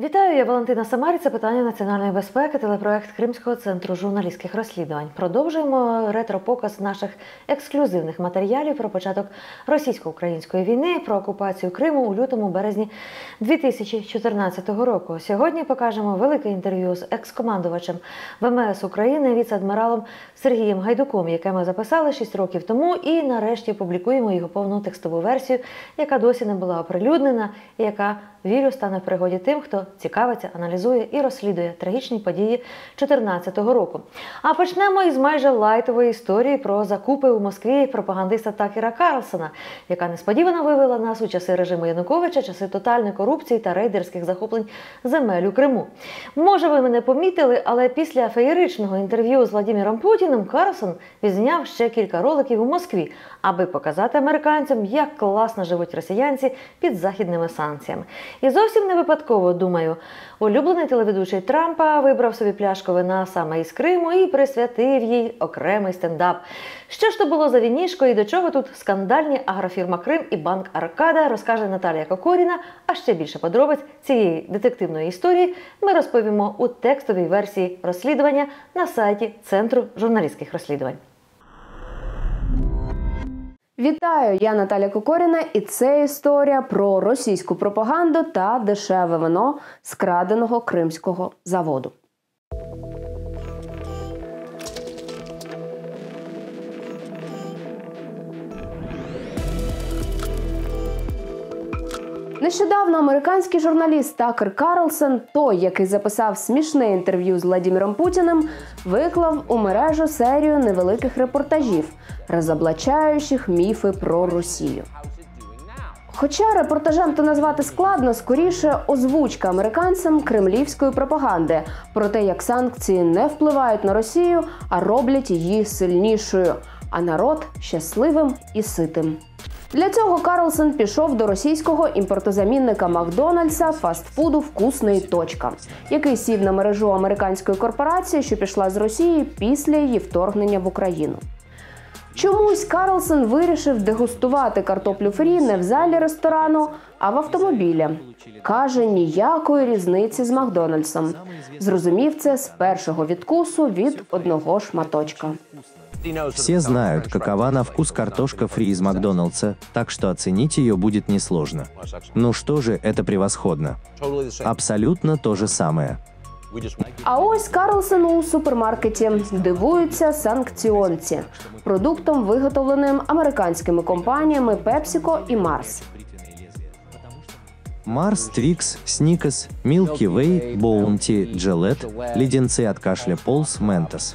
Вітаю, я Валентина Самарі. Це питання національної безпеки, телепроект Кримського центру журналістських розслідувань. Продовжуємо ретропоказ наших ексклюзивних матеріалів про початок російсько-української війни, про окупацію Криму у лютому-березні 2014 року. Сьогодні покажемо велике інтерв'ю з екс-командувачем ВМС України, віце-адміралом Сергієм Гайдуком, яке ми записали 6 років тому, і нарешті публікуємо його повну текстову версію, яка досі не була оприлюднена і яка, вірю, стане в пригоді тим, хто цікавиться, аналізує і розслідує трагічні події 2014 року. А почнемо із майже лайтової історії про закупи у Москві пропагандиста Такера Карлсона, яка несподівано вивела нас у часи режиму Януковича, часи тотальної корупції та рейдерських захоплень земель у Криму. Може, ви мене помітили, але після феєричного інтерв'ю з Владимиром Путіним Карлсон відзняв ще кілька роликів у Москві, аби показати американцям, як класно живуть росіянці під західними санкціями. І зовсім не випадково, думаю, улюблений телеведучий Трампа вибрав собі пляшку вина саме із Криму і присвятив їй окремий стендап. Що ж то було за вінішко і до чого тут скандальні агрофірма «Крим» і банк «Аркада», розкаже Наталія Кокоріна, а ще більше подробиць цієї детективної історії ми розповімо у текстовій версії розслідування на сайті Центру журналістських розслідувань. Вітаю, я Наталя Кокоріна, і це історія про російську пропаганду та дешеве вино з краденого кримського заводу. Нещодавно американський журналіст Такер Карлсон, той, який записав смішне інтерв'ю з Владимиром Путіним, виклав у мережу серію невеликих репортажів, розоблачаючих міфи про Росію. Хоча репортажем то назвати складно, скоріше озвучка американцям кремлівської пропаганди про те, як санкції не впливають на Росію, а роблять її сильнішою, а народ щасливим і ситим. Для цього Карлсон пішов до російського імпортозамінника Макдональдса фастфуду «Вкусний точка», який сів на мережу американської корпорації, що пішла з Росії після її вторгнення в Україну. Чомусь Карлсон вирішив дегустувати картоплю фрі не в залі ресторану, а в автомобілі. Каже, ніякої різниці з Макдональдсом. Зрозумів це з першого відкусу від одного шматочка. Все знают, какова на вкус картошка фри из Макдоналдса, так что оценить ее будет несложно. Ну что же, это превосходно. Абсолютно то же самое. А ось Карлсон у супермаркеті. Дивуються санкціонці. Продуктом, виготовленим американськими компаніями PepsiCo і Mars. Марс, Твикс, Сникерс, Милки Вей, Боунти, Джилет, леденцы от кашля Полс, Ментос.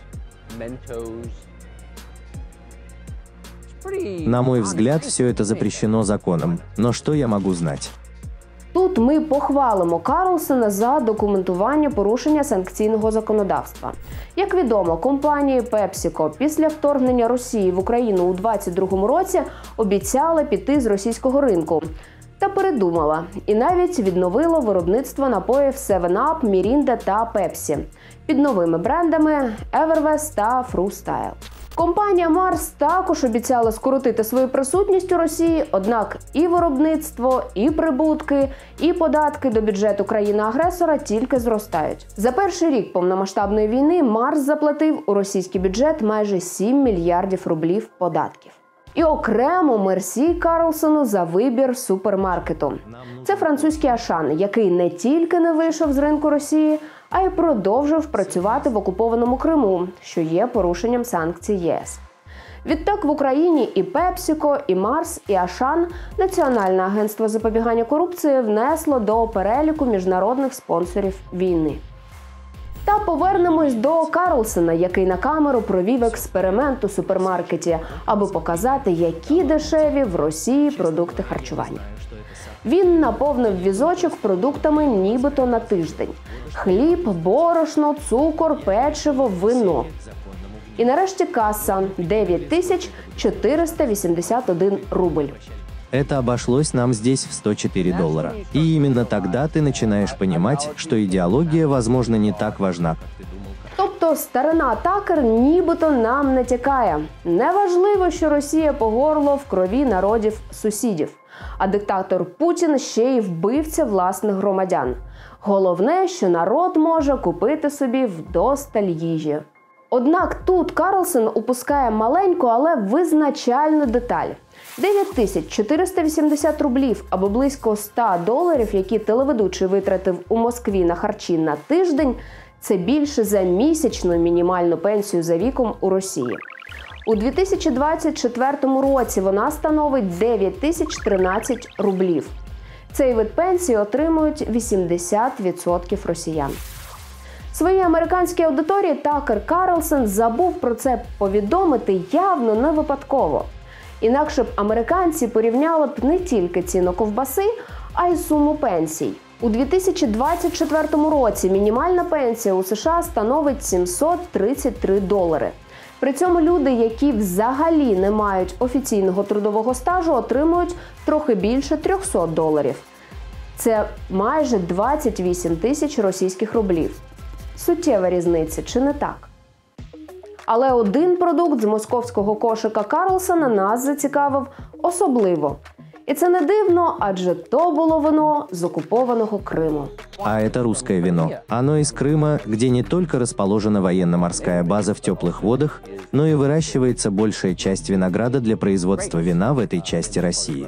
На мой взгляд, все это запрещено законом. Но что я могу знать? Тут ми похвалимо Карлсона за документування порушення санкційного законодавства. Як відомо, компанії PepsiCo після вторгнення Росії в Україну у 2022 році обіцяла піти з російського ринку. Та передумала. І навіть відновило виробництво напоїв 7-Up, Mirinda та Pepsi під новими брендами Evervest та Freestyle. Компанія Mars також обіцяла скоротити свою присутність у Росії, однак і виробництво, і прибутки, і податки до бюджету країни-агресора тільки зростають. За перший рік повномасштабної війни Mars заплатив у російський бюджет майже 7 мільярдів рублів податків. І окремо мерсі Карлсону за вибір супермаркету. Це французький Ашан, який не тільки не вийшов з ринку Росії, а й продовжив працювати в окупованому Криму, що є порушенням санкцій ЄС. Відтак в Україні і PepsiCo, і Mars, і Ашан Національне агентство запобігання корупції внесло до переліку міжнародних спонсорів війни. Та повернемось до Карлсона, який на камеру провів експеримент у супермаркеті, аби показати, які дешеві в Росії продукти харчування. Він наповнив візочок продуктами нібито на тиждень. Хліб, борошно, цукор, печиво, вино. І нарешті каса – 9481 рубль. Это обошлось нам здесь в $104. И именно тогда ты начинаешь понимать, что идеология, возможно, не так важна. Тобто Тобто старина Такер нібито нам натякає. Неважливо, що Росія по горло в крові народів сусідів, а диктатор Путін ще й вбивця власних громадян. Головне, що народ може купити собі вдосталь їжі. Однак тут Карлсон упускає маленьку, але визначальну деталь. 9480 рублів або близько $100, які телеведучий витратив у Москві на харчі на тиждень, це більше за місячну мінімальну пенсію за віком у Росії. У 2024 році вона становить 9013 рублів. Цей вид пенсії отримують 80% росіян. Своїй американській аудиторії Такер Карлсон забув про це повідомити явно не випадково. Інакше б американці порівняли б не тільки ціну ковбаси, а й суму пенсій. У 2024 році мінімальна пенсія у США становить $733. При цьому люди, які взагалі не мають офіційного трудового стажу, отримують трохи більше $300. Це майже 28 тисяч російських рублів. Суттєва різниця, чи не так? Але один продукт з московського кошика Карлсона нас зацікавив особливо. І це не дивно, адже то було вино з окупованого Криму. А это русское вино. Оно из Крыма, где не только расположена военно-морская база в теплых водах, но и выращивается большая часть винограда для производства вина в этой части России.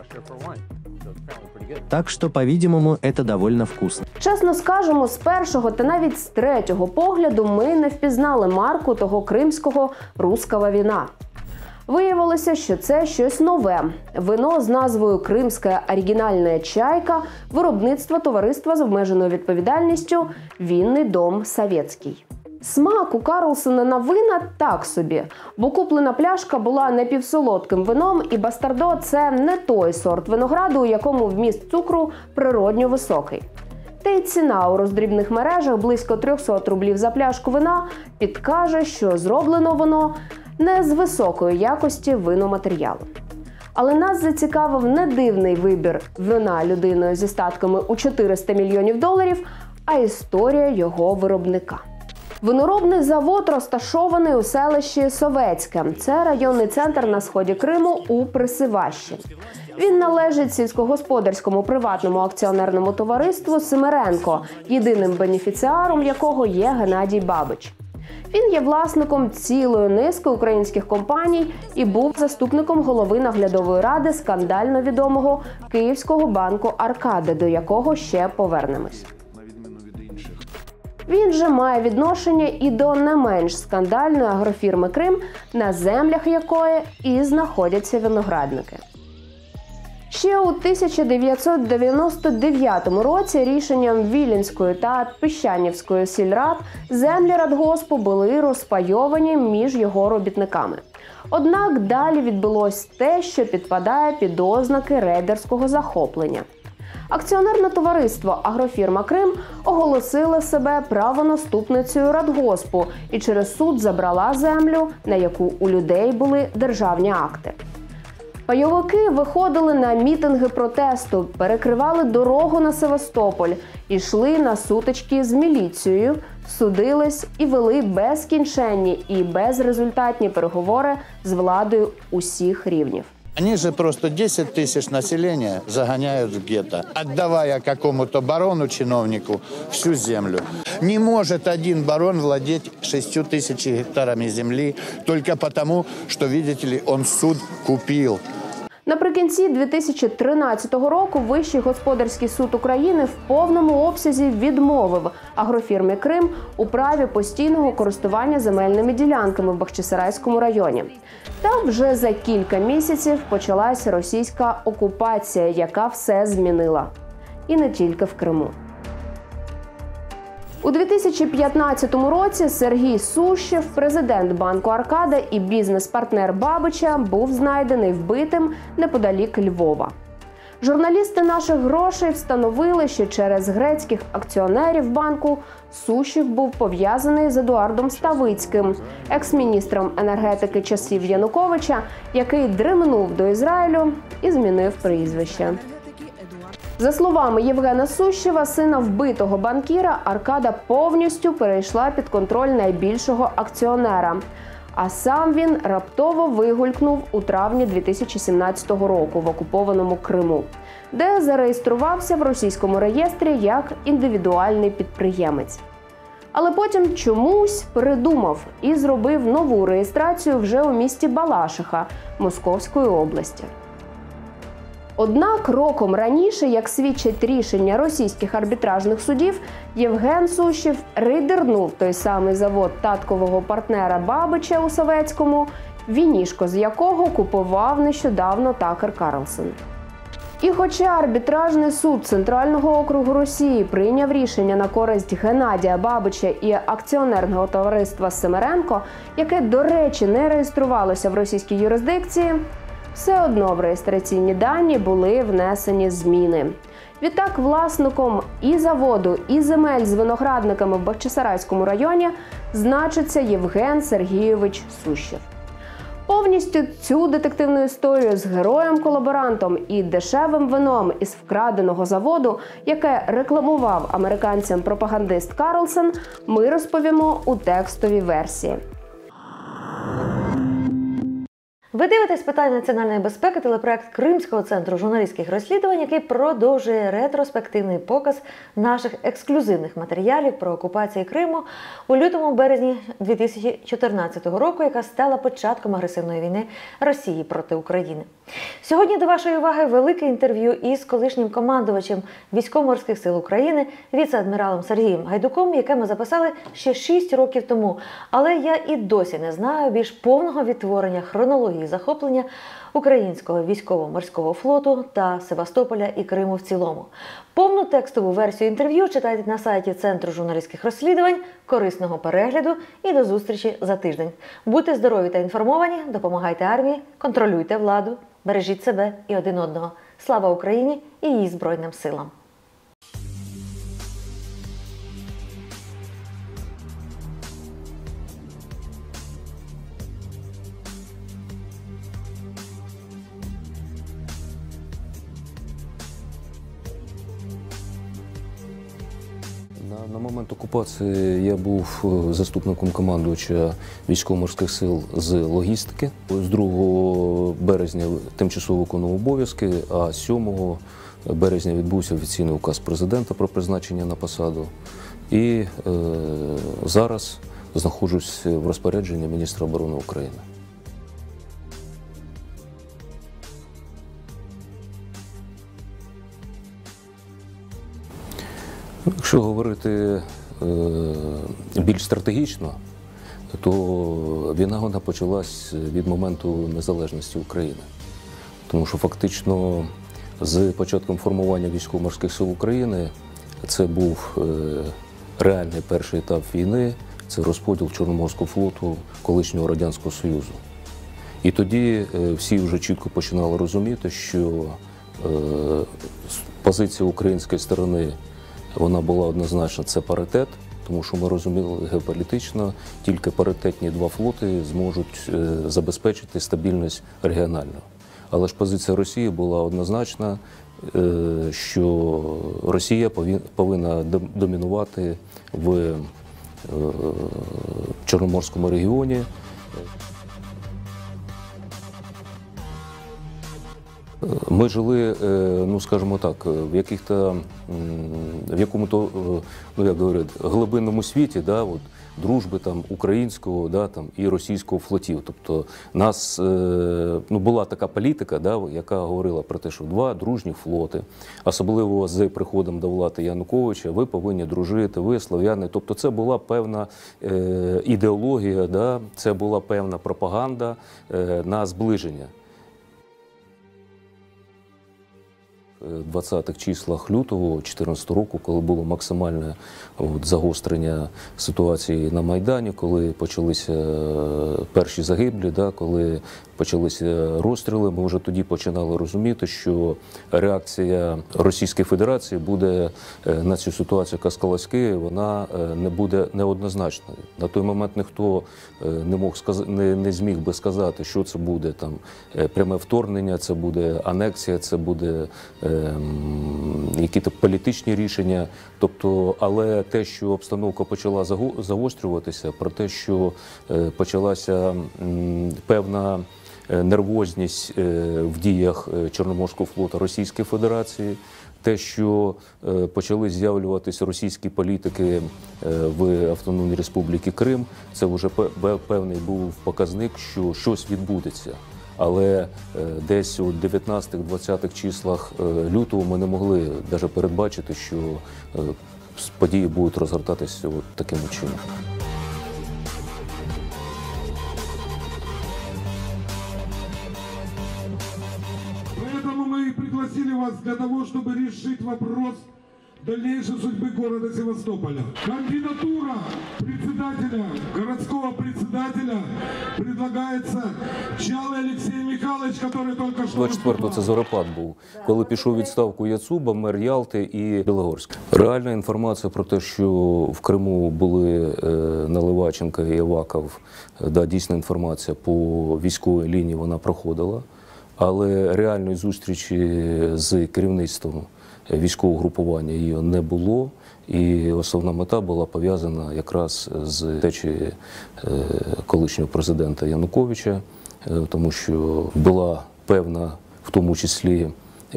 Так что, по-видимому, это довольно вкусно. Чесно скажемо, з першого та навіть з третього погляду ми не впізнали марку того кримського русского вина. Виявилося, що це щось нове. Вино з назвою «Кримська оригінальна чайка» виробництва товариства з обмеженою відповідальністю «Вінний дом Советський». Смак у Карлсона на вина так собі, бо куплена пляшка була напівсолодким вином, і Бастардо – це не той сорт винограду, у якому вміст цукру природньо високий. Та й ціна у роздрібних мережах близько 300 рублів за пляшку вина підкаже, що зроблено воно не з високої якості виноматеріалу. Але нас зацікавив не дивний вибір вина людиною зі статками у $400 мільйонів, а історія його виробника. Виноробний завод розташований у селищі Совецьке. Це районний центр на сході Криму у Присиващі. Він належить сільськогосподарському приватному акціонерному товариству «Семеренко», єдиним бенефіціаром якого є Геннадій Бабич. Він є власником цілої низки українських компаній і був заступником голови наглядової ради скандально відомого Київського банку «Аркада», до якого ще повернемось. Він же має відношення і до не менш скандальної агрофірми «Крим», на землях якої і знаходяться виноградники. Ще у 1999 році рішенням Віленської та Піщанівської сільрад землі радгоспу були розпайовані між його робітниками. Однак далі відбулось те, що підпадає під ознаки рейдерського захоплення. Акціонерне товариство «Агрофірма Крим» оголосило себе правонаступницею радгоспу і через суд забрала землю, на яку у людей були державні акти. Пайовики виходили на мітинги протесту, перекривали дорогу на Севастополь, йшли на сутички з міліцією, судились і вели безкінченні і безрезультатні переговори з владою усіх рівнів. Они же просто 10 тысяч населения загоняют в гетто, отдавая какому-то барону-чиновнику всю землю. Не может один барон владеть 6 тысяч гектарами земли только потому, что, видите ли, он суд купил. Наприкінці 2013 року Вищий господарський суд України в повному обсязі відмовив агрофірмі «Крим» у праві постійного користування земельними ділянками в Бахчисарайському районі. Там вже за кілька місяців почалася російська окупація, яка все змінила. І не тільки в Криму. У 2015 році Сергій Сущев, президент банку «Аркада» і бізнес-партнер Бабича, був знайдений вбитим неподалік Львова. Журналісти «Наших грошей» встановили, що через грецьких акціонерів банку Сущев був пов'язаний з Едуардом Ставицьким, екс-міністром енергетики часів Януковича, який дременув до Ізраїлю і змінив прізвище. За словами Євгена Сущева, сина вбитого банкіра, Аркада повністю перейшла під контроль найбільшого акціонера. А сам він раптово вигулькнув у травні 2017 року в окупованому Криму, де зареєструвався в російському реєстрі як індивідуальний підприємець. Але потім чомусь передумав і зробив нову реєстрацію вже у місті Балашиха Московської області. Однак роком раніше, як свідчить рішення російських арбітражних судів, Євген Сущев рейдернув той самий завод таткового партнера Бабича у Савецькому, вінішко з якого купував нещодавно Такер Карлсон. І хоча арбітражний суд Центрального округу Росії прийняв рішення на користь Геннадія Бабича і акціонерного товариства Семеренко, яке, до речі, не реєструвалося в російській юрисдикції, все одно в реєстраційні дані були внесені зміни. Відтак, власником і заводу, і земель з виноградниками в Бахчисарайському районі значиться Євген Сергійович Сущев. Повністю цю детективну історію з героєм-колаборантом і дешевим вином із вкраденого заводу, яке рекламував американцям пропагандист Карлсон, ми розповімо у текстовій версії. Ви дивитесь питання національної безпеки, телепроект Кримського центру журналістських розслідувань, який продовжує ретроспективний показ наших ексклюзивних матеріалів про окупацію Криму у лютому-березні 2014 року, яка стала початком агресивної війни Росії проти України. Сьогодні до вашої уваги велике інтерв'ю із колишнім командувачем Військово-морських сил України, віце-адміралом Сергієм Гайдуком, яке ми записали ще 6 років тому. Але я і досі не знаю більш повного відтворення хронології захоплення українського військово-морського флоту та Севастополя і Криму в цілому. Повну текстову версію інтерв'ю читайте на сайті Центру журналістських розслідувань. Корисного перегляду і до зустрічі за тиждень. Будьте здорові та інформовані, допомагайте армії, контролюйте владу, бережіть себе і один одного. Слава Україні і її Збройним силам! На момент окупації я був заступником командувача військово-морських сил з логістики. З 2 березня тимчасово виконував обов'язки, а 7 березня відбувся офіційний указ президента про призначення на посаду. І зараз знаходжусь в розпорядженні міністра оборони України. Якщо говорити більш стратегічно, то вона почалась від моменту незалежності України. Тому що фактично з початком формування військово-морських сил України це був реальний перший етап війни, це розподіл Чорноморського флоту колишнього Радянського Союзу. І тоді всі вже чітко починали розуміти, що позиція української сторони вона була однозначно, це паритет, тому що ми розуміли геополітично, тільки паритетні 2 флоти зможуть забезпечити стабільність регіональну. Але ж позиція Росії була однозначна, що Росія повинна домінувати в Чорноморському регіоні. Ми жили, ну скажімо так, в якому-то, ну як говорять, глибинному світі, да, от, дружби там українського, да, там і російського флотів. Тобто нас, ну була така політика, да, яка говорила про те, що 2 дружні флоти, особливо з приходом до влади Януковича, ви повинні дружити, ви слов'яни. Тобто це була певна ідеологія, да, це була певна пропаганда на зближення. В 20-х числах лютого 2014 року, коли було максимальне загострення ситуації на Майдані, коли почалися перші загиблі, да, коли почалися розстріли, ми вже тоді починали розуміти, що реакція Російської Федерації буде на цю ситуацію, яка склалась в Києві, вона не буде неоднозначною. На той момент ніхто не зміг би сказати, що це буде там пряме вторгнення, це буде анексія, це буде якісь політичні рішення. Тобто, але те, що обстановка почала загострюватися, про те, що почалася певна нервозність в діях Чорноморського флоту Російської Федерації, те, що почали з'явлюватися російські політики в Автономній Республіці Крим, це вже певний був показник, що щось відбудеться. Але десь у 19-20 числах лютого ми не могли навіть передбачити, що події будуть розгортатися таким чином. Поэтому мы и пригласили вас для того, чтобы решить вопрос дальнейшей судьбы города Севастополя. Кандидатура председателя, городского председателя предлагается Чалый Алексей Михайлович, который только что... 24-го це зорепад був, коли пішов у відставку Яцуба, мер Ялти і Білогорська. Реальна інформація про те, що в Криму були Наливайченко і Аваков, да, дійсна інформація по військовій лінії вона проходила, але реальної зустрічі з керівництвом військового групування її не було, і основна мета була пов'язана якраз з втечею колишнього президента Януковича, тому що була певна, в тому числі,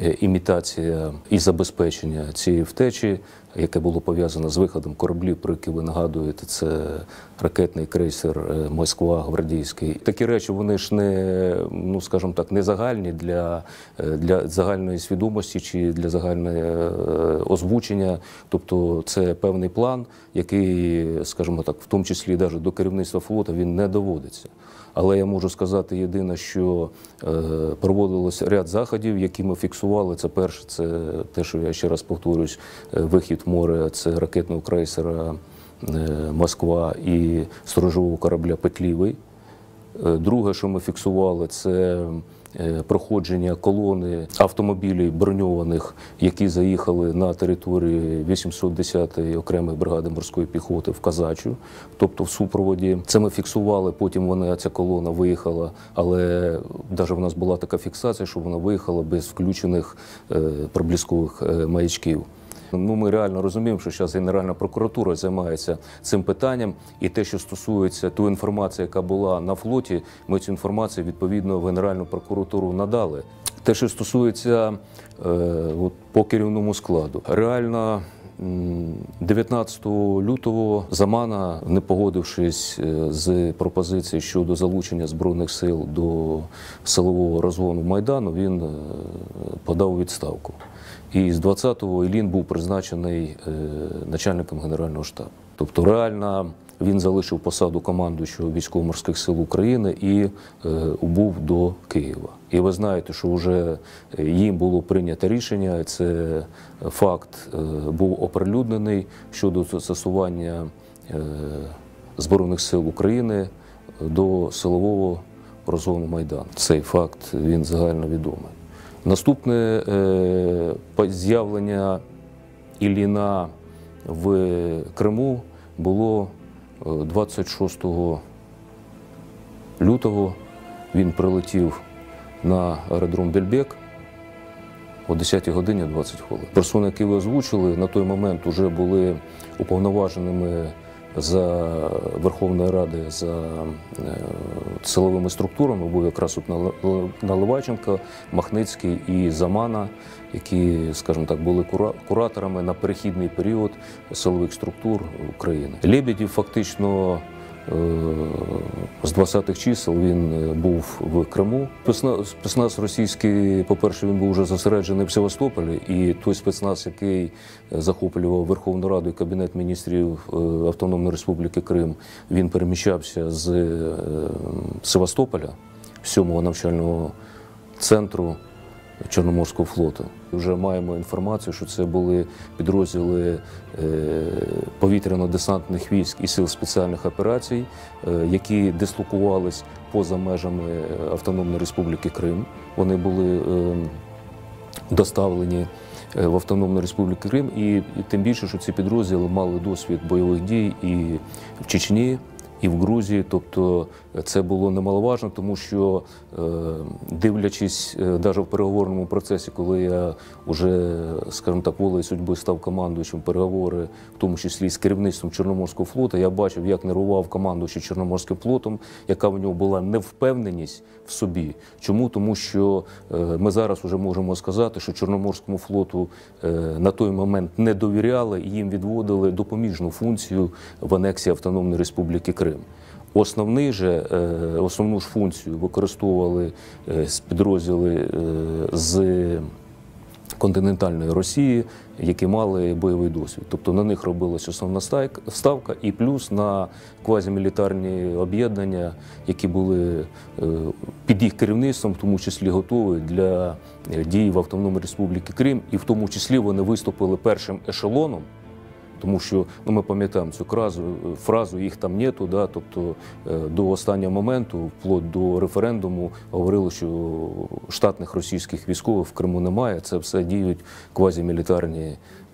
імітація і забезпечення цієї втечі, яке було пов'язане з виходом кораблів, про які ви нагадуєте, це ракетний крейсер «Москва» гвардійський. Такі речі, вони ж не, ну скажімо так, не загальні для загальної свідомості чи для загального озвучення. Тобто це певний план, який, скажімо так, в тому числі навіть до керівництва флоту, він не доводиться. Але я можу сказати єдине, що проводилось ряд заходів, які ми фіксували. Це перше, це те, що я ще раз повторюсь, вихід в море, це ракетного крейсера «Москва» і сторожового корабля «Петлівий». Друге, що ми фіксували, це проходження колони автомобілів броньованих, які заїхали на територію 810-ї окремої бригади морської піхоти в Казачу, тобто в супроводі. Це ми фіксували, потім ця колона виїхала, але навіть в нас була така фіксація, що вона виїхала без включених проблискових маячків. Ми реально розуміємо, що зараз Генеральна прокуратура займається цим питанням, і те, що стосується тої інформації, яка була на флоті, ми цю інформацію відповідно в Генеральну прокуратуру надали. Те, що стосується по керівному складу, реально 19 лютого Замана, не погодившись з пропозицією щодо залучення Збройних сил до силового розгону Майдану, він подав у відставку. І з 20-го Іллін був призначений начальником Генерального штабу. Тобто реально він залишив посаду командуючого Військово-морських сил України і убув до Києва. І ви знаєте, що вже їм було прийнято рішення, це факт був оприлюднений щодо застосування Збройних сил України до силового розгону Майдану. Цей факт, він загальновідомий. Наступне з'явлення Ілліна в Криму було 26 лютого. Він прилетів на аеродром Бельбек о 10 годині 20 хвилин. Персони, які ви озвучили, на той момент вже були уповноваженими за Верховної Ради, за силовими структурами, був якраз Наливайченко, Махницький і Замана, які, скажімо так, були кураторами на перехідний період силових структур України. Лебедєв фактично з 20-х чисел він був в Криму. Спецназ російський, по-перше, він був вже зосереджений в Севастополі, і той спецназ, який захоплював Верховну Раду і Кабінет міністрів Автономної Республіки Крим, він переміщався з Севастополя, 7-го навчального центру Чорноморського флоту. Вже маємо інформацію, що це були підрозділи повітряно-десантних військ і сил спеціальних операцій, які дислокувались поза межами Автономної Республіки Крим. Вони були доставлені в Автономну Республіку Крим, і тим більше, що ці підрозділи мали досвід бойових дій і в Чечні, і в Грузії, тобто це було немаловажно, тому що, дивлячись навіть в переговорному процесі, коли я вже, скажімо так, волею судьби став командуючим переговори, в тому числі з керівництвом Чорноморського флоту, я бачив, як нервував командуючий Чорноморським флотом, яка в нього була невпевненість в собі. Чому? Тому що ми зараз вже можемо сказати, що Чорноморському флоту на той момент не довіряли, і їм відводили допоміжну функцію в анексії Автономної Республіки Крим. Основну ж функцію використовували підрозділи з континентальної Росії, які мали бойовий досвід. Тобто на них робилась основна ставка, і плюс на квазімілітарні об'єднання, які були під їх керівництвом, в тому числі готові для дій в Автономній Республіці Крим, і в тому числі вони виступили першим ешелоном. Тому що ми пам'ятаємо цю фразу «їх там нету», да, тобто до останнього моменту, вплоть до референдуму, говорили, що штатних російських військових в Криму немає, це все діють квазімілітарні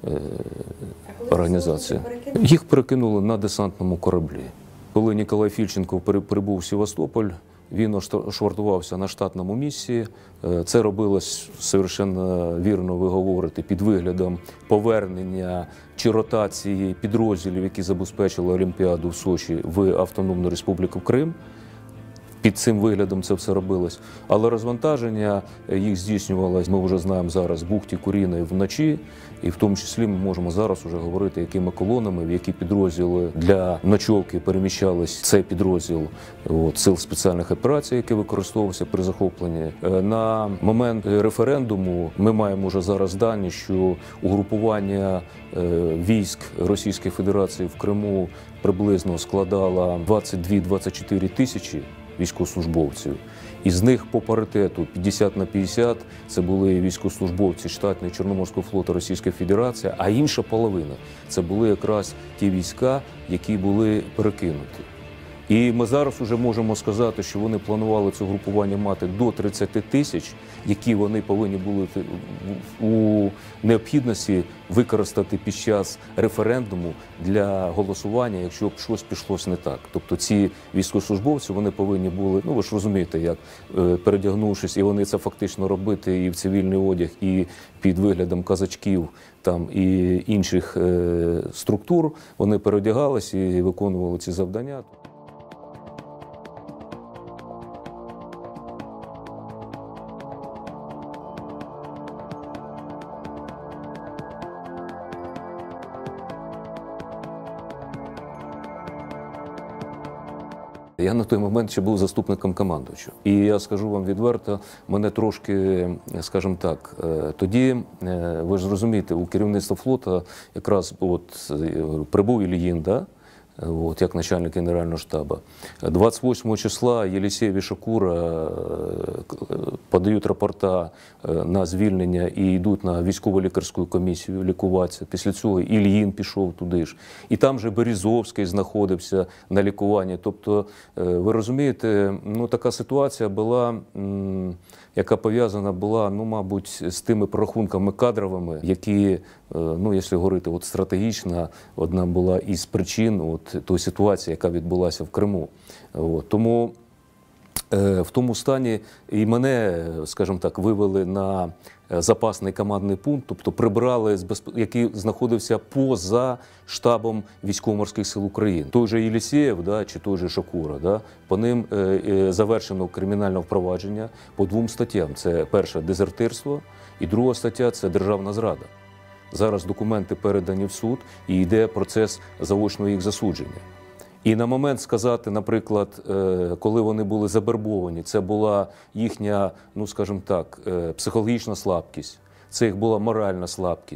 організації. Їх перекинули на десантному кораблі. Коли Ніколай Фільченко прибув в Севастополь, він швартувався на штатному місці. Це робилось, совершенно вірно ви говорите, під виглядом повернення чи ротації підрозділів, які забезпечили Олімпіаду в Сочі, в Автономну Республіку Крим. Під цим виглядом це все робилось. Але розвантаження їх здійснювалось, ми вже знаємо зараз, в бухті Куріної вночі. І в тому числі ми можемо зараз вже говорити, якими колонами, в які підрозділи для ночовки переміщались цей підрозділ сил спеціальних операцій, який використовувався при захопленні. На момент референдуму ми маємо вже зараз дані, що угрупування військ Російської Федерації в Криму приблизно складало 22-24 тисячі військовослужбовців. Із них по паритету 50/50 це були військовослужбовці штатної Чорноморського флоту Російської Федерації, а інша половина це були якраз ті війська, які були перекинуті. І ми зараз вже можемо сказати, що вони планували це групування мати до 30 тисяч, які вони повинні були у необхідності використати під час референдуму для голосування, якщо б щось пішлось не так. Тобто ці військовослужбовці, вони повинні були, ви ж розумієте, як передягнувшись, і вони це фактично робити і в цивільний одяг, і під виглядом казачків там, і інших структур, вони переодягалися і виконували ці завдання. Я на той момент ще був заступником командуючого. І я скажу вам відверто, мене трошки, скажімо так, тоді, ви ж розумієте, у керівництва флоту якраз прибув Ільїн, да? Як начальник Генерального штабу. 28 числа Єлісєєв і Шакура подають рапорта на звільнення і йдуть на військово-лікарську комісію лікуватися. Після цього Ільїн пішов туди ж. І там же Березовський знаходився на лікуванні. Тобто, ви розумієте, така ситуація була, яка пов'язана була, мабуть, з тими прорахунками кадровими, які, якщо говорити стратегічно, одна була із причин тої ситуації, яка відбулася в Криму. Тому в тому стані і мене, скажімо так, вивели на запасний командний пункт, тобто прибрали, який знаходився поза штабом Військово-морських сил України. Той же Єлісєєв, чи той же Шакура, по ним завершено кримінальне впровадження по 2 статтям. Це перше – дезертирство, і друга стаття – це державна зрада. Зараз документи передані в суд і йде процес заочного їх засудження. І на момент сказати, наприклад, коли вони були завербовані, це була їхня, скажімо так, психологічна слабкість, це їх була моральна слабкість,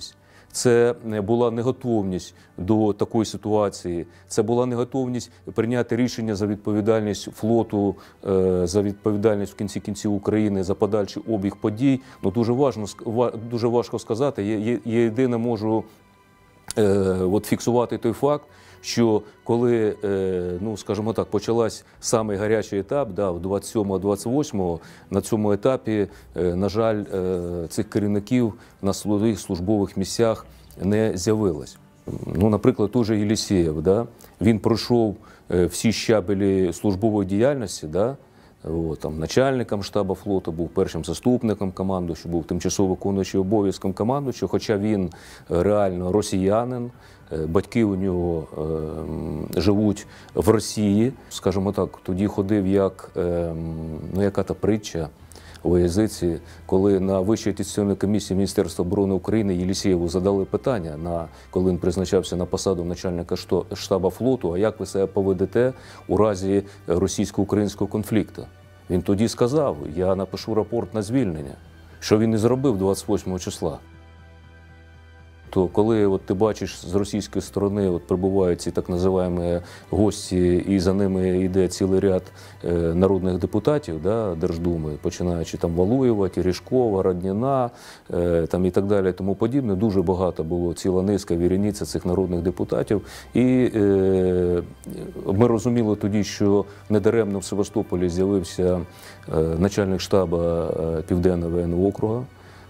це була неготовність до такої ситуації, це була неготовність прийняти рішення за відповідальність флоту, за відповідальність в кінці кінців України за подальший обіг подій. Ну, дуже важко сказати. Я єдине можу фіксувати той факт, що коли, ну, скажімо так, почалась самий гарячий етап, да, 27-28, на цьому етапі, на жаль, цих керівників на своїх службових місцях не з'явилось. Ну, наприклад, той же Єлісєєв, да, він пройшов всі щабелі службової діяльності, да, там, начальником штабу флоту, був першим заступником командуючого, був тимчасово виконуючий обов'язком командуючого, хоча він реально росіянин, батьки у нього живуть в Росії. Скажімо так, тоді ходив як, ну, яка-то притча у язиці, коли на Вищій атестаційній комісії Міністерства оборони України Єлісєєву задали питання, коли він призначався на посаду начальника штабу флоту, а як ви себе поведете у разі російсько-українського конфлікту? Він тоді сказав, я напишу рапорт на звільнення, що він і зробив 28 числа. То коли ти бачиш з російської сторони прибувають ці так називаємо гості, і за ними йде цілий ряд народних депутатів, да, Держдуми, починаючи там Валуєва, Терешкова, Родніна там, і так далі, тому подібне, дуже багато було, ціла низка, віряниця цих народних депутатів. І ми розуміли тоді, що недаремно в Севастополі з'явився начальник штабу Південного воєнного округу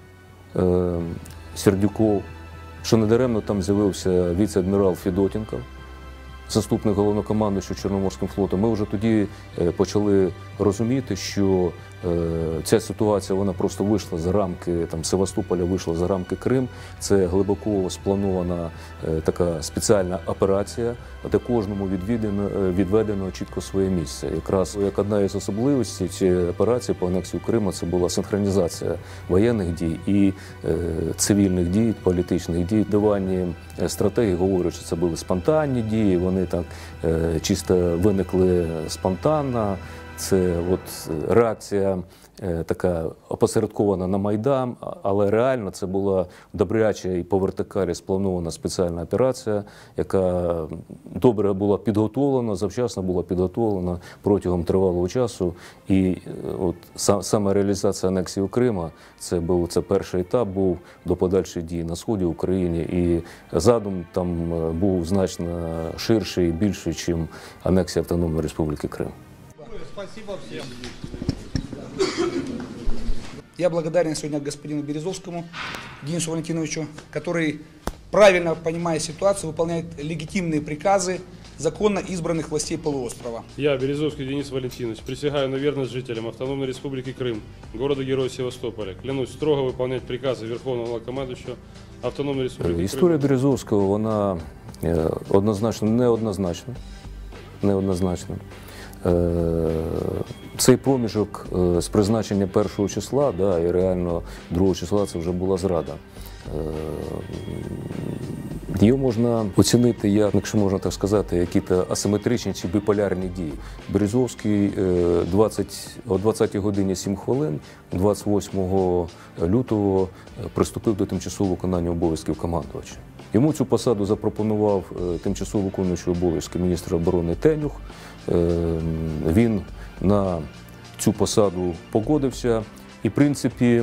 Сердюков, що недаремно там з'явився віце-адмірал Федотенко, заступник головнокомандуючого Чорноморським флотом. Ми вже тоді почали розуміти, що ця ситуація, вона просто вийшла за рамки Севастополя, вийшла за рамки Крим. Це глибоко спланована така спеціальна операція, де кожному відведено чітко своє місце. Якраз як одна із особливостей цієї операції по анексії Криму, це була синхронізація воєнних дій і цивільних дій, політичних дій. Диванні стратегії говорять, що це були спонтанні дії, вони так чисто виникли спонтанно. Це реакція така опосередкована на Майдан, але реально це була добряча і по вертикалі спланована спеціальна операція, яка добре була підготовлена, завчасно була підготовлена протягом тривалого часу. І саме реалізація анексії Криму, це перший етап був до подальших дій на сході України. І задум там був значно ширший і більший, ніж анексія Автономної Республіки Крим. Спасибо всем. Я благодарен сегодня господину Березовскому Денису Валентиновичу, который, правильно понимая ситуацию, выполняет легитимные приказы законно избранных властей полуострова. Я, Березовский Денис Валентинович, присягаю на верность жителям Автономной Республики Крым, города-героя Севастополя. Клянусь строго выполнять приказы Верховного Главнокомандующего Автономной Республики Крым. Історія Березовського, вона неоднозначна. Цей проміжок з призначення 1 числа, да, і реально 2 числа це вже була зрада. Його можна оцінити як, якщо можна так сказати, якісь асиметричні чи біполярні дії. Березовський о 20 годині 7 хвилин 28 лютого приступив до тимчасового виконання обов'язків командувача. Йому цю посаду запропонував тимчасово виконуючий обов'язки міністра оборони Тенюх. Він на цю посаду погодився. І, в принципі,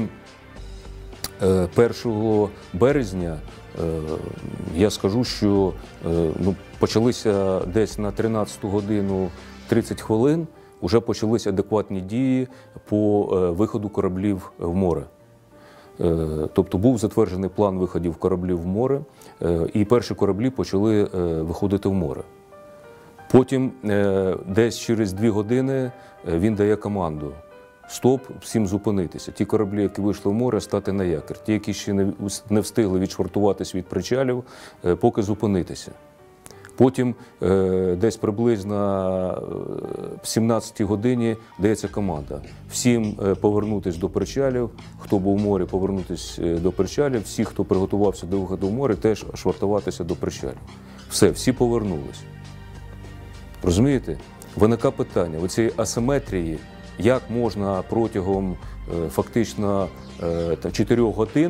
1 березня, я скажу, що почалися десь на 13 годину 30 хвилин, вже почалися адекватні дії по виходу кораблів в море. Тобто був затверджений план виходів кораблів в море, і перші кораблі почали виходити в море. Потім десь через 2 години він дає команду: стоп, всім зупинитися. Ті кораблі, які вийшли в море, стати на якір. Ті, які ще не встигли відшвартуватись від причалів, поки зупинитися. Потім десь приблизно в 17 годині дається команда: всім повернутися до причалів, хто був в морі, повернутися до причалів, всі, хто приготувався до виходу в море, теж швартуватися до причалів. Все, всі повернулись. Розумієте? Виникає питання оцієї асиметрії, як можна протягом фактично 4 годин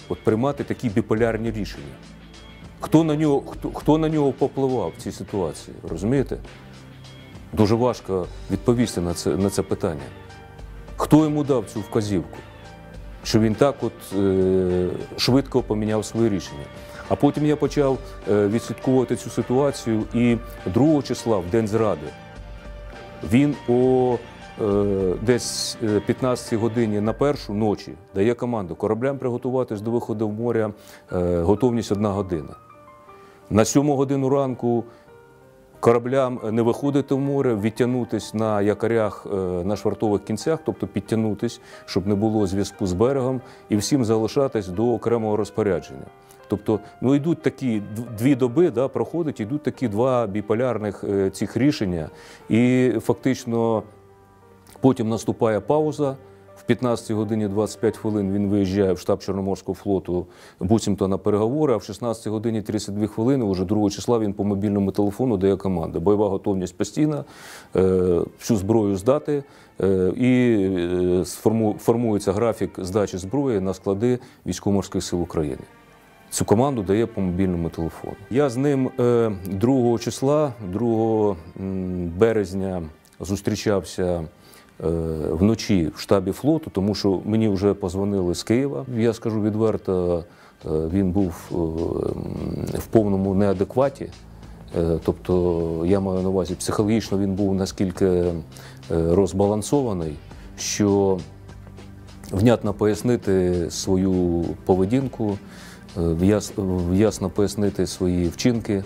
от приймати такі біполярні рішення? Хто на нього попливав в цій ситуації, розумієте? Дуже важко відповісти на це питання. Хто йому дав цю вказівку, що він так от швидко поміняв своє рішення? А потім я почав відслідковувати цю ситуацію, і 2 числа, в день зради, він о десь 15 годині на першу ночі дає команду кораблям приготуватись до виходу в море, готовність 1 година. На 7 годину ранку кораблям не виходити в море, відтягнутися на якорях на швартових кінцях, тобто підтягнутися, щоб не було зв'язку з берегом, і всім залишатись до окремого розпорядження. Тобто, ну, йдуть такі 2 доби, да, проходить, йдуть такі 2 біполярних цих рішення, і фактично потім наступає пауза. В 15 годині 25 хвилин він виїжджає в штаб Чорноморського флоту буцімто на переговори, а в 16 годині 32 хвилини, уже 2 числа, він по мобільному телефону дає команду. Бойова готовність постійна, всю зброю здати, і формується графік здачі зброї на склади Військово-морських сил України. Цю команду дає по мобільному телефону. Я з ним 2 числа, 2 березня зустрічався вночі в штабі флоту, тому що мені вже позвонили з Києва. Я скажу відверто, він був в повному неадекваті. Тобто, я маю на увазі, психологічно він був наскільки розбалансований, що внятно пояснити свою поведінку, ясно пояснити свої вчинки,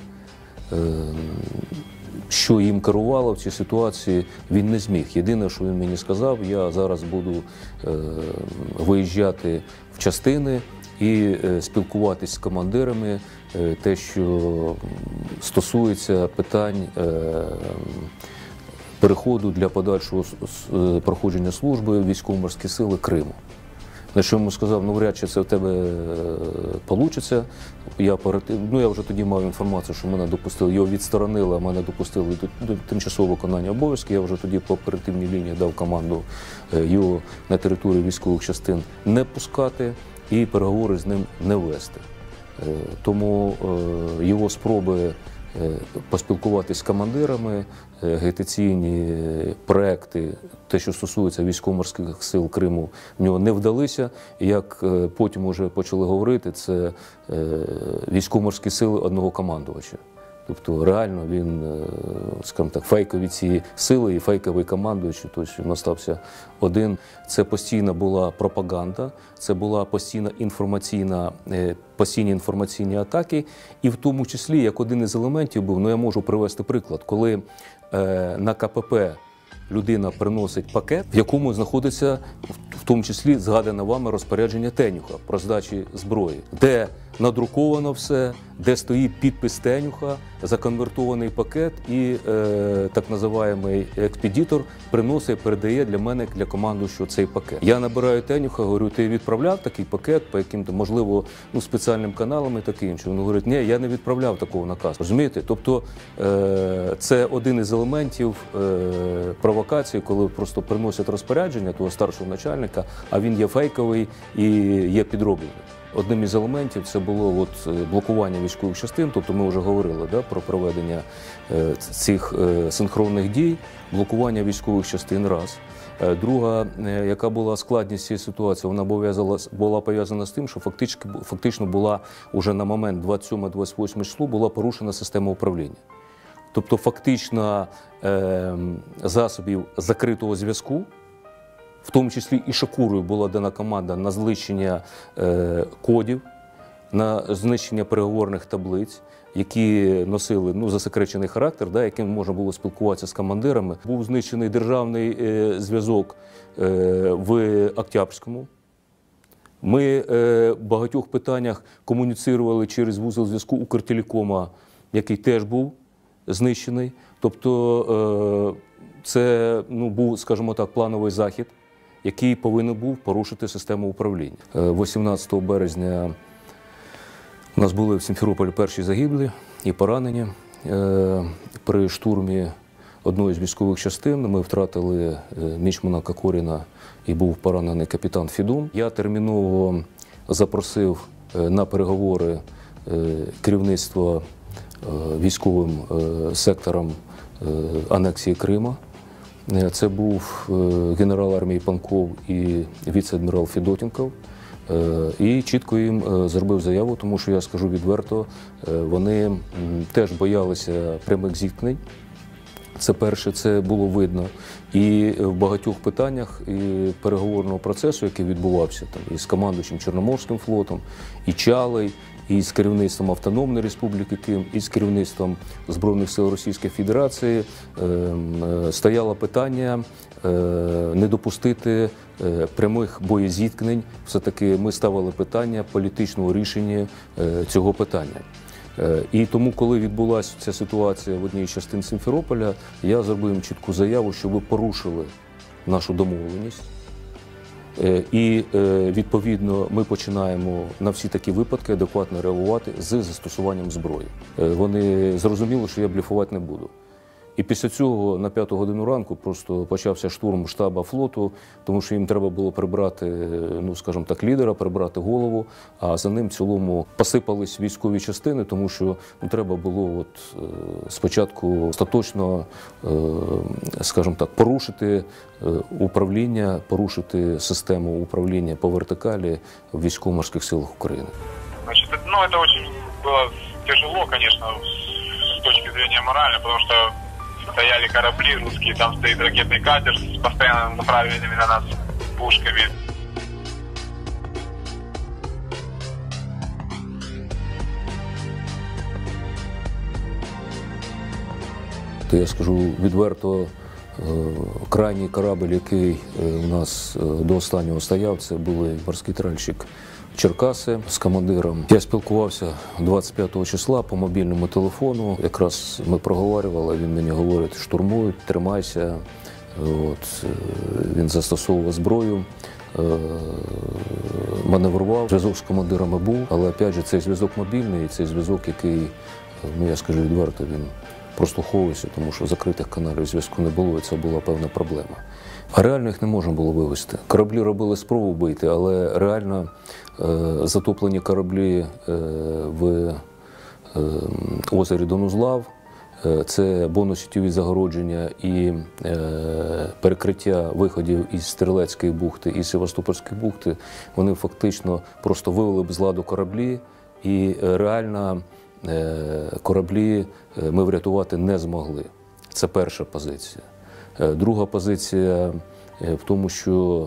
що їм керувало в цій ситуації, він не зміг. Єдине, що він мені сказав, я зараз буду виїжджати в частини і спілкуватись з командирами, те, що стосується питань переходу для подальшого проходження служби в Військово-морські сили Криму. На що йому сказав, ну вряд чи це в тебе вийде. Я вже тоді мав інформацію, що мене допустили, його відсторонили, а мене допустили до тимчасового виконання обов'язків. Я вже тоді по оперативній лінії дав команду його на територію військових частин не пускати і переговори з ним не вести. Тому його спроби поспілкуватися з командирами, агітаційні проекти, те, що стосується Військово-морських сил Криму, в нього не вдалися. І як потім вже почали говорити, це Військово-морські сили одного командувача. Тобто реально він, скажімо так, фейкові ці сили і фейковий командуючий, тобто він остався один. Це постійна була пропаганда, це була постійні інформаційні атаки, і в тому числі, як один із елементів був, ну я можу привести приклад, коли на КПП людина приносить пакет, в якому знаходиться в тому числі згадане вами розпорядження Тенюха про здачі зброї, де надруковано все, де стоїть підпис Тенюха, законвертований пакет, і так називаємий експедитор приносить, передає для мене, для командуючого цей пакет. Я набираю Тенюха, говорю, ти відправляв такий пакет по яким-то, можливо, спеціальним каналам і таке інше. Він говорить, ні, я не відправляв такого наказу. Розумієте? Тобто це один із елементів провокації, коли просто приносять розпорядження того старшого начальника, а він є фейковий і є підроблений. Одним із елементів це було блокування військових частин, тобто ми вже говорили про проведення цих синхронних дій, блокування військових частин – раз. Друга, яка була складність цієї ситуації, вона була пов'язана з тим, що фактично була вже на момент 27-28 число була порушена система управління. Тобто фактично засобів закритого зв'язку, в тому числі і Шакурою була дана команда на знищення кодів, на знищення переговорних таблиць, які носили засекречений характер, яким можна було спілкуватися з командирами. Був знищений державний зв'язок в Октябрському. Ми в багатьох питаннях комуніцирували через вузол зв'язку Укртелекома, який теж був знищений. Тобто це був, скажімо так, плановий захід, який повинен був порушити систему управління. 18 березня у нас були в Сімферополі перші загиблі і поранені. При штурмі одної з військових частин ми втратили мічмана Кокоріна і був поранений капітан Фідун. Я терміново запросив на переговори керівництво військовим сектором анексії Криму. Це був генерал армії Панков і віце-адмірал Федотенков. І чітко їм зробив заяву, тому що, я скажу відверто, вони теж боялися прямих зіткнень. Це перше, це було видно. І в багатьох питаннях і переговорного процесу, який відбувався там, і з командуючим Чорноморським флотом, і Чалий, і з керівництвом Автономної Республіки Крим, і з керівництвом Збройних сил Російської Федерації, стояло питання не допустити прямих боєзіткнень. Все-таки ми ставили питання політичного рішення цього питання. І тому, коли відбулася ця ситуація в одній з частин Сімферополя, я зробив їм чітку заяву, що ви порушили нашу домовленість. І, відповідно, ми починаємо на всі такі випадки адекватно реагувати з застосуванням зброї. Вони зрозуміли, що я блефувати не буду. І після цього на 5-ту годину ранку просто почався штурм штабу флоту, тому що їм треба було прибрати, ну, скажімо так, лідера, прибрати голову, а за ним в цілому посипались військові частини, тому що треба було спочатку остаточно, скажімо так, порушити управління, порушити систему управління по вертикалі в військово-морських силах України. Значит, это очень было тяжело, конечно, с точки зрения моральной, потому что стояли корабли русские, там стоит ракетный катер с постоянно направленными на нас пушками. То я скажу відверто, крайній корабль, який у нас до останнього стояв, це був морський тральщик Черкаси з командиром. Я спілкувався 25 числа по мобільному телефону. Якраз ми проговорювали, він мені говорить, штурмують, тримайся. Він застосовував зброю, маневрував. Зв'язок з командирами був, але, опять же, цей зв'язок мобільний, цей зв'язок, який, ну, я скажу відверто, він прослуховувався, тому що закритих каналів зв'язку не було, і це була певна проблема. А реально їх не можна було вивезти. Кораблі робили спробу вийти, але реально затоплені кораблі в озері Донузлав, це бонусітєві загородження і перекриття виходів із Стрілецької бухти і Севастопольської бухти, вони фактично просто вивели б з ладу кораблі, і реально кораблі ми врятувати не змогли. Це перша позиція. Друга позиція в тому, що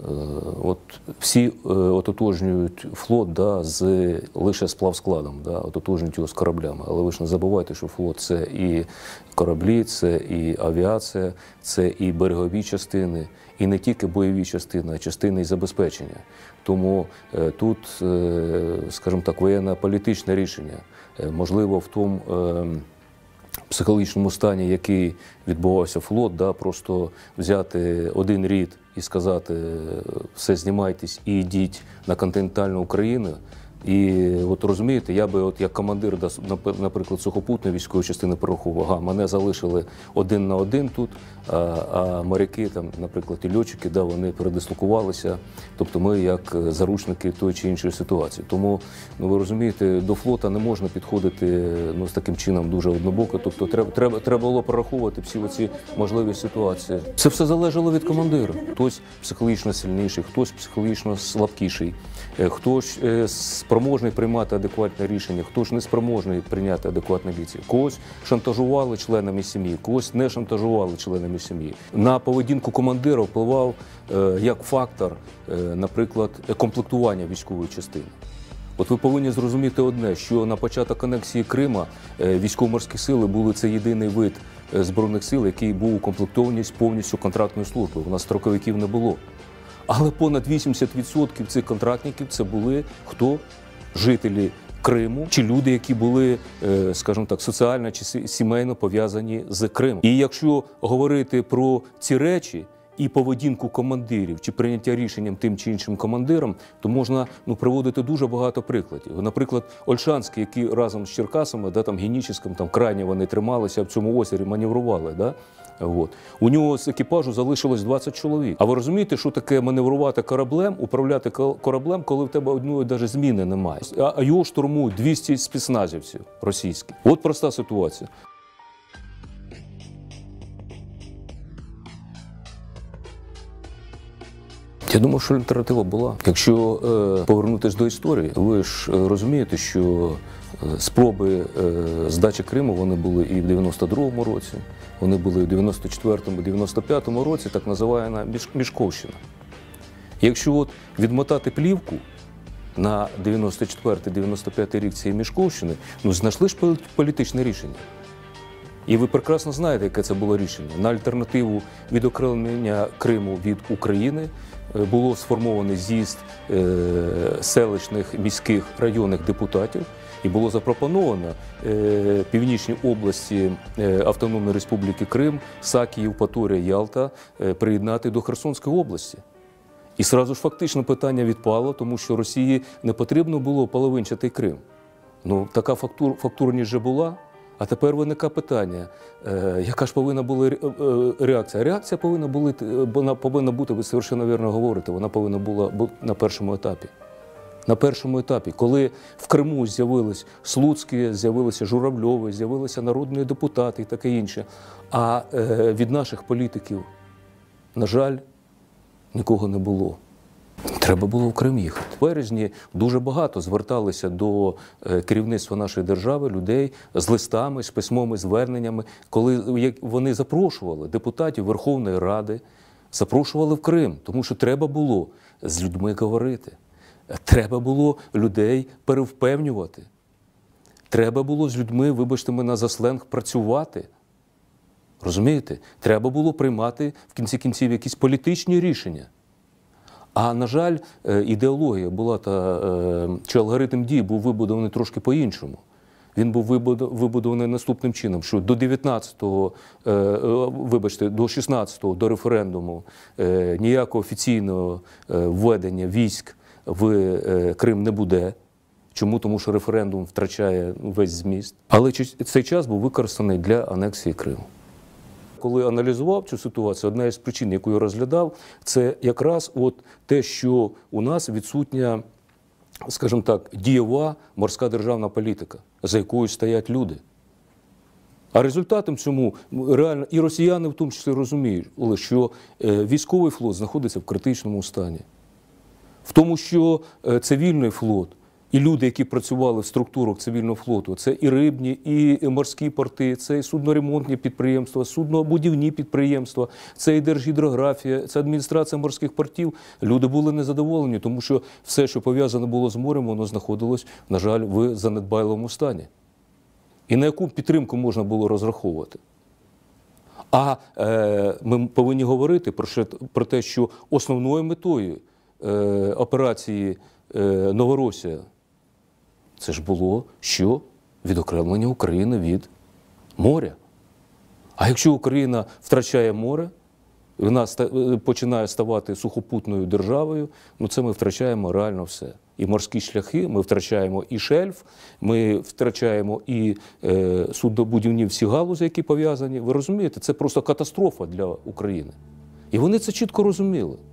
всі ототожнюють флот лише з плавскладом, ототожнюють його з кораблями. Але ви ж не забувайте, що флот – це і кораблі, це і авіація, це і берегові частини, і не тільки бойові частини, а частини і забезпечення. Тому тут, скажімо так, воєнно-політичне рішення. Можливо, в тому психологічному стані, який відбувався флот, просто взяти один рід і сказати, все, знімайтесь і йдіть на континентальну Україну. І розумієте, я би як командир, наприклад, сухопутної військової частини порахував, мене залишили 1 на 1 тут, а моряки, наприклад, і льотчики, вони передислокувалися, тобто ми як заручники тої чи іншої ситуації. Тому, ви розумієте, до флота не можна підходити з таким чином дуже однобоко, тобто треба було пораховувати всі оці можливі ситуації. Це все залежало від командира. Хтось психологічно сильніший, хтось психологічно слабкіший, хтось спроможний приймати адекватне рішення, хтось не спроможний прийняти адекватне рішення. Когось шантажували членами сім'ї, когось не шантажували членами сім'ї. На поведінку командира впливав як фактор, наприклад, комплектування військової частини. Ви повинні зрозуміти одне, що на початок анексії Крима військово-морські сили були це єдиний вид збройних сил, який був укомплектований повністю контрактною службою. У нас строковиків не було. Але понад 80% цих контрактників це були хто? Жителі Криму чи люди, які були, скажімо так, соціально чи сімейно пов'язані з Кримом. І якщо говорити про ці речі і поведінку командирів чи прийняття рішенням тим чи іншим командиром, то можна приводити дуже багато прикладів. Наприклад, Ольшанський, які разом з Черкасами, Геніческом, крайні вони трималися в цьому озері, маневрували. От. У нього з екіпажу залишилось 20 чоловік. А ви розумієте, що таке маневрувати кораблем, управляти кораблем, коли в тебе одної навіть зміни немає? А його штурмують 200 спецназівців російських. От проста ситуація. Я думаю, що альтернатива була. Якщо повернутися до історії, ви ж розумієте, що спроби здачі Криму, вони були і в 92-му році, вони були і в 94-му, 95-му році, так називаєна Мішковщина. Якщо от відмотати плівку на 94-95 рік цієї Мішковщини, ну знайшли ж політичне рішення. І ви прекрасно знаєте, яке це було рішення. На альтернативу відокремлення Криму від України було сформований з'їзд селищних, міських, районних депутатів, і було запропоновано північній області Автономної Республіки Крим, Саки, Євпаторія, Ялта приєднати до Херсонської області. І одразу ж фактично питання відпало, тому що Росії не потрібно було половинчатий Крим. Ну, така фактурність вже була. А тепер виникає питання, яка ж повинна була реакція? Реакція повинна бути, ви совершенно вірно говорите, вона повинна була бути на першому етапі. На першому етапі, коли в Криму з'явились Слуцькі, з'явилися Журавльові, з'явилися народні депутати і таке інше. А від наших політиків, на жаль, нікого не було. Треба було в Крим їхати. В березні дуже багато зверталися до керівництва нашої держави людей з листами, з письмовими зверненнями, коли вони запрошували депутатів Верховної Ради, запрошували в Крим, тому що треба було з людьми говорити. Треба було людей перевпевнювати. Треба було з людьми, вибачте мене за сленг, працювати. Розумієте? Треба було приймати в кінці кінців якісь політичні рішення. А, на жаль, ідеологія була чи алгоритм дій був вибудований трошки по-іншому. Він був вибудований наступним чином, що до 16-го, до референдуму, ніякого офіційного введення військ в Крим не буде. Чому? Тому що референдум втрачає весь зміст. Але цей час був використаний для анексії Криму. Коли аналізував цю ситуацію, одна із причин, яку я розглядав, це якраз от те, що у нас відсутня, скажімо так, дієва морська державна політика, за якою стоять люди. А результатом цьому реально і росіяни в тому числі розуміють, що військовий флот знаходиться в критичному стані. В тому, що цивільний флот і люди, які працювали в структурах цивільного флоту, це і рибні, і морські порти, це і судноремонтні підприємства, суднобудівні підприємства, це і Держгідрографія, це адміністрація морських портів. Люди були незадоволені, тому що все, що пов'язане було з морем, воно знаходилось, на жаль, в занедбайлому стані. І на яку підтримку можна було розраховувати? А ми повинні говорити про те, що основною метою операції Новоросія це ж було, що відокремлення України від моря. А якщо Україна втрачає море, вона починає ставати сухопутною державою, ну це ми втрачаємо реально все. І морські шляхи, ми втрачаємо і шельф, ми втрачаємо і суднобудівні всі галузі, які пов'язані. Ви розумієте, це просто катастрофа для України. І вони це чітко розуміли.